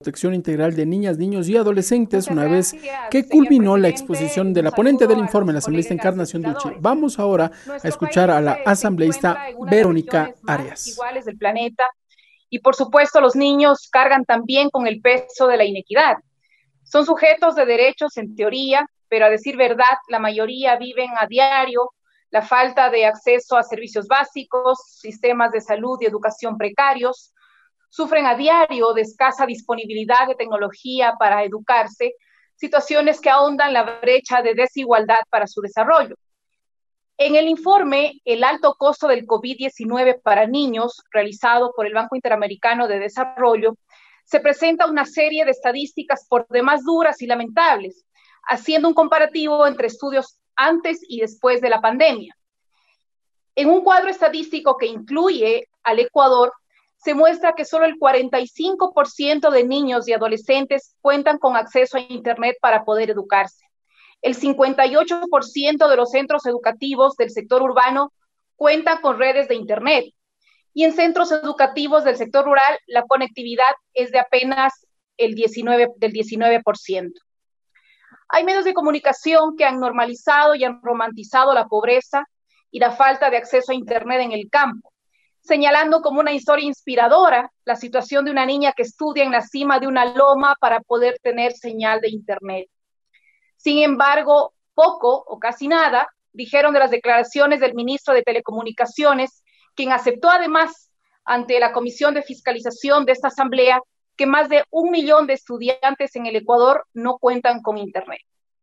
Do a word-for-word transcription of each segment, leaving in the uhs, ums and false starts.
Protección Integral de Niñas, Niños y Adolescentes, Muchas una vez gracias, que señor culminó la presidente. exposición de Un la ponente saludo del a informe, los la asambleísta colegas Encarnación Dulce. legisladores. Vamos ahora a Nuestro escuchar a país la eh, se asambleísta encuentra en una de las Verónica regiones más Arias. desiguales del planeta y, por supuesto, los niños cargan también con el peso de la inequidad. Son sujetos de derechos en teoría, pero a decir verdad, la mayoría viven a diario la falta de acceso a servicios básicos, sistemas de salud y educación precarios, sufren a diario de escasa disponibilidad de tecnología para educarse, situaciones que ahondan la brecha de desigualdad para su desarrollo. En el informe El alto costo del COVID diecinueve para niños, realizado por el Banco Interamericano de Desarrollo, se presenta una serie de estadísticas por demás duras y lamentables, haciendo un comparativo entre estudios antes y después de la pandemia. En un cuadro estadístico que incluye al Ecuador, se muestra que solo el cuarenta y cinco por ciento de niños y adolescentes cuentan con acceso a Internet para poder educarse. El cincuenta y ocho por ciento de los centros educativos del sector urbano cuentan con redes de Internet. Y en centros educativos del sector rural, la conectividad es de apenas el diecinueve, del diecinueve por ciento. Hay medios de comunicación que han normalizado y han romantizado la pobreza y la falta de acceso a Internet en el campo, señalando como una historia inspiradora la situación de una niña que estudia en la cima de una loma para poder tener señal de Internet. Sin embargo, poco o casi nada dijeron de las declaraciones del ministro de Telecomunicaciones, quien aceptó además ante la Comisión de Fiscalización de esta asamblea que más de un millón de estudiantes en el Ecuador no cuentan con Internet.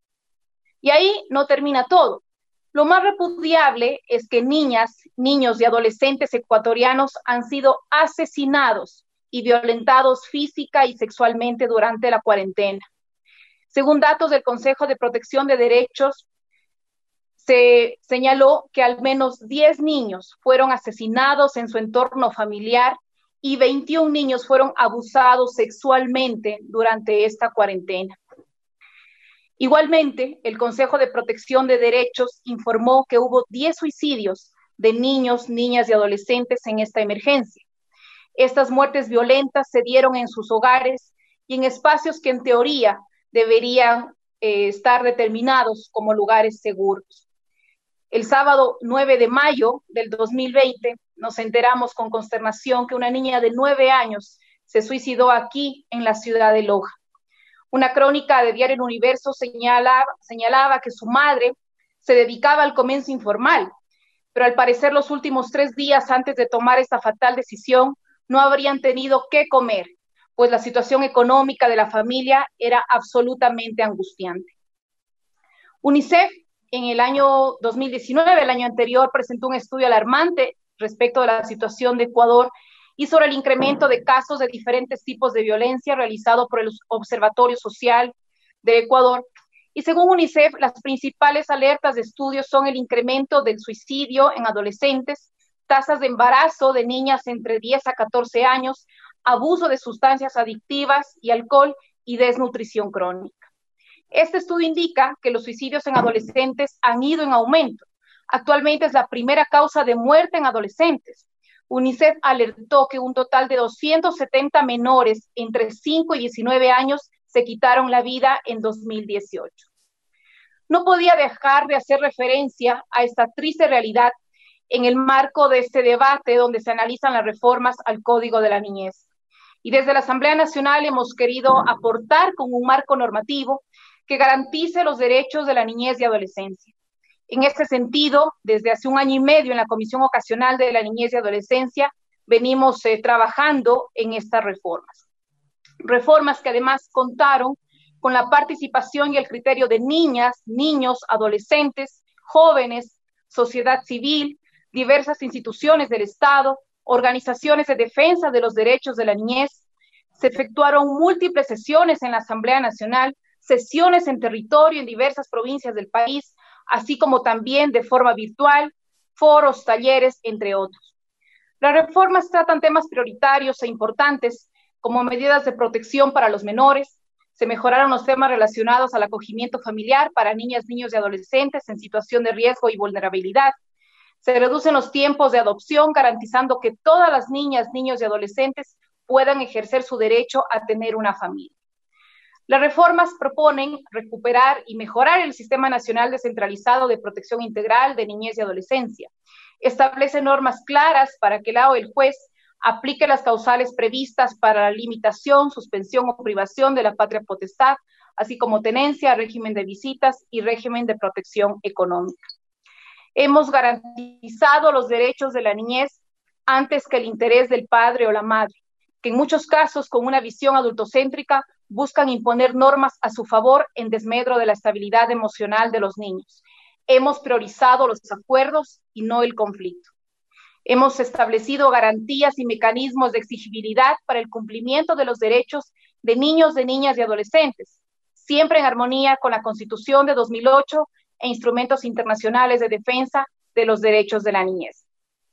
Y ahí no termina todo. Lo más repudiable es que niñas, niños y adolescentes ecuatorianos han sido asesinados y violentados física y sexualmente durante la cuarentena. Según datos del Consejo de Protección de Derechos, se señaló que al menos diez niños fueron asesinados en su entorno familiar y veintiún niños fueron abusados sexualmente durante esta cuarentena. Igualmente, el Consejo de Protección de Derechos informó que hubo diez suicidios de niños, niñas y adolescentes en esta emergencia. Estas muertes violentas se dieron en sus hogares y en espacios que en teoría deberían eh, estar determinados como lugares seguros. El sábado nueve de mayo del dos mil veinte nos enteramos con consternación que una niña de nueve años se suicidó aquí en la ciudad de Loja. Una crónica de Diario El Universo señalaba, señalaba que su madre se dedicaba al comercio informal, pero al parecer los últimos tres días antes de tomar esta fatal decisión no habrían tenido qué comer, pues la situación económica de la familia era absolutamente angustiante. UNICEF en el año dos mil diecinueve, el año anterior, presentó un estudio alarmante respecto de la situación de Ecuador y sobre el incremento de casos de diferentes tipos de violencia realizado por el Observatorio Social de Ecuador. Y según UNICEF, las principales alertas de estudio son el incremento del suicidio en adolescentes, tasas de embarazo de niñas entre diez a catorce años, abuso de sustancias adictivas y alcohol y desnutrición crónica. Este estudio indica que los suicidios en adolescentes han ido en aumento. Actualmente es la primera causa de muerte en adolescentes. UNICEF alertó que un total de doscientos setenta menores entre cinco y diecinueve años se quitaron la vida en dos mil dieciocho. No podía dejar de hacer referencia a esta triste realidad en el marco de este debate donde se analizan las reformas al Código de la Niñez. Y desde la Asamblea Nacional hemos querido aportar con un marco normativo que garantice los derechos de la niñez y adolescencia. En este sentido, desde hace un año y medio en la Comisión Ocasional de la Niñez y Adolescencia, venimos eh, trabajando en estas reformas. Reformas que además contaron con la participación y el criterio de niñas, niños, adolescentes, jóvenes, sociedad civil, diversas instituciones del Estado, organizaciones de defensa de los derechos de la niñez. Se efectuaron múltiples sesiones en la Asamblea Nacional, sesiones en territorio en diversas provincias del país, así como también de forma virtual, foros, talleres, entre otros. Las reformas tratan temas prioritarios e importantes como medidas de protección para los menores, se mejoraron los temas relacionados al acogimiento familiar para niñas, niños y adolescentes en situación de riesgo y vulnerabilidad, se reducen los tiempos de adopción garantizando que todas las niñas, niños y adolescentes puedan ejercer su derecho a tener una familia. Las reformas proponen recuperar y mejorar el Sistema Nacional Descentralizado de Protección Integral de Niñez y Adolescencia. Establece normas claras para que la o el juez aplique las causales previstas para la limitación, suspensión o privación de la patria potestad, así como tenencia, régimen de visitas y régimen de protección económica. Hemos garantizado los derechos de la niñez antes que el interés del padre o la madre, que en muchos casos, con una visión adultocéntrica, buscan imponer normas a su favor en desmedro de la estabilidad emocional de los niños. Hemos priorizado los acuerdos y no el conflicto. Hemos establecido garantías y mecanismos de exigibilidad para el cumplimiento de los derechos de niños, de niñas y adolescentes, siempre en armonía con la Constitución de dos mil ocho e instrumentos internacionales de defensa de los derechos de la niñez.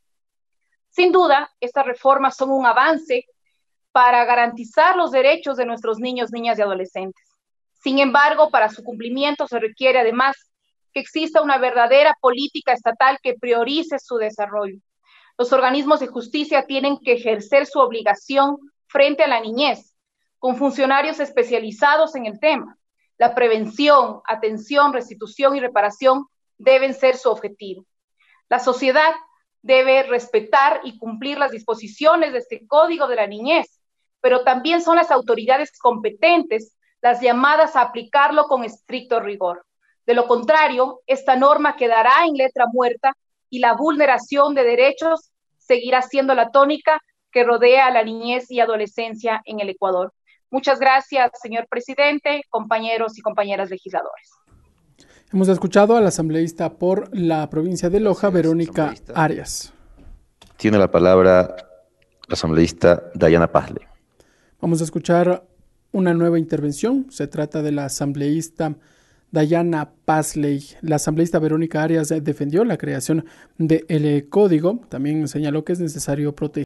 Sin duda, estas reformas son un avance para garantizar los derechos de nuestros niños, niñas y adolescentes. Sin embargo, para su cumplimiento se requiere además que exista una verdadera política estatal que priorice su desarrollo. Los organismos de justicia tienen que ejercer su obligación frente a la niñez, con funcionarios especializados en el tema. La prevención, atención, restitución y reparación deben ser su objetivo. La sociedad debe respetar y cumplir las disposiciones de este Código de la Niñez, pero también son las autoridades competentes las llamadas a aplicarlo con estricto rigor. De lo contrario, esta norma quedará en letra muerta y la vulneración de derechos seguirá siendo la tónica que rodea a la niñez y adolescencia en el Ecuador. Muchas gracias, señor presidente, compañeros y compañeras legisladores. Hemos escuchado a la asambleísta por la provincia de Loja, Verónica Arias. Tiene la palabra la asambleísta Dayana Pazley. Vamos a escuchar una nueva intervención. Se trata de la asambleísta Dayana Pazley. La asambleísta Verónica Arias defendió la creación del código. También señaló que es necesario proteger